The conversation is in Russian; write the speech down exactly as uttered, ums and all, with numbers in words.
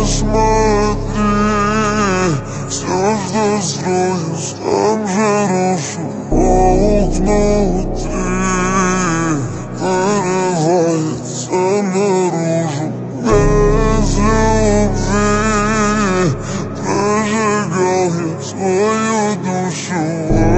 смотри, все, что строю, сам же рушу. Волк внутри вырывается наружу. Без любви прожигал я свою душу.